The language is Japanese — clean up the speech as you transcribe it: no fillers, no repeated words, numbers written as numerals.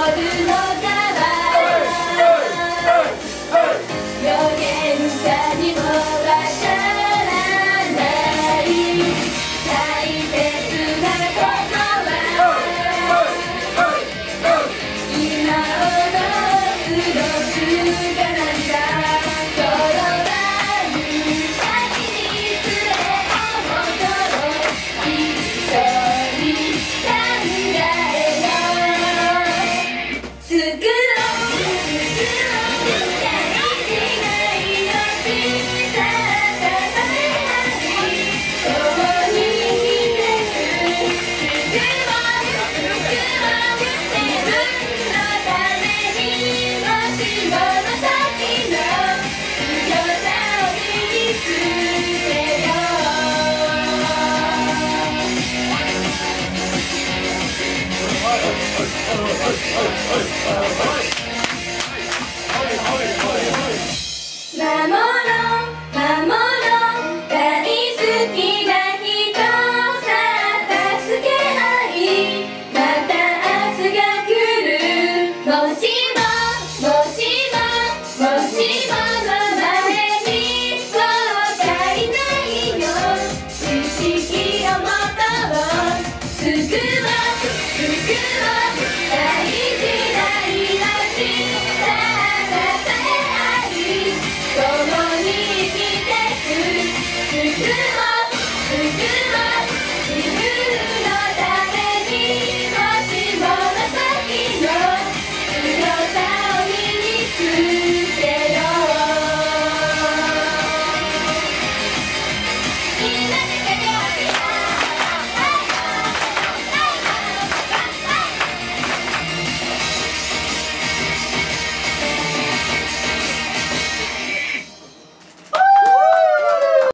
るのかは預言者にもわからない大切なことは今をどう過ごすかなんだ転ばぬ先に連れを戻ろう一緒に考えよう作ろう大事な命さたたえ合い共に生きてく自分のためにもしもの時の強さを身につけよう守ろう守ろう大好きな人さ助け合いまた明日が来るもし